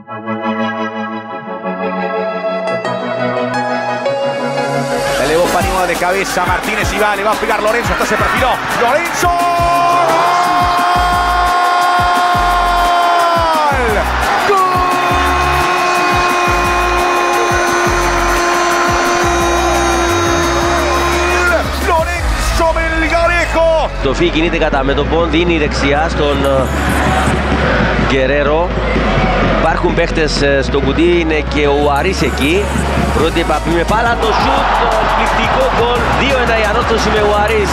Elevó Paniagua de cabeza, Martínez y va, le va a pegar Lorenzo, hasta se perfiló. ¡Lorenzo! Το Φι κινείται κατά μέτωπον, δίνει δεξιά στον Γκερέρο. Υπάρχουν παίχτες στο κουτί, είναι και ο Αρής εκεί. Πρώτη επαφή με πάλα, το σουτ, το εκπληκτικό γκολ. 2-1 η ανόρθωση με ο Αρής.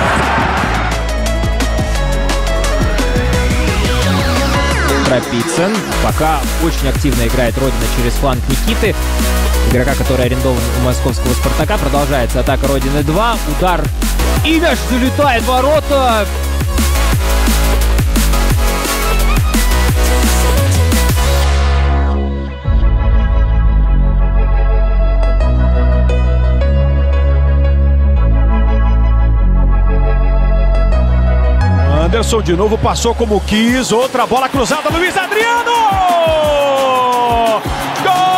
Тропицын. Пока очень активно играет Родина через фланг Никиты, игрока, который арендован у московского «Спартака». Продолжается атака Родины 2. Удар. И мяч залетает в ворота. Anderson de novo passou como quis, outra bola cruzada, Luiz Adriano! Gol!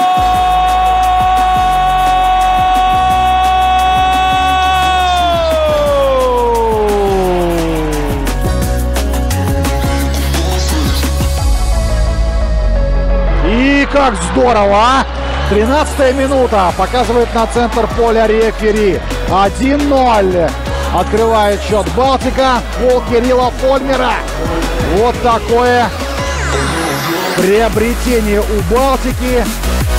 И как здорово! 13-я минута, показывает на центр поля рефери. 1-0. Открывает счет Балтика. Гол Кирилла Фольмера. Вот такое приобретение у Балтики.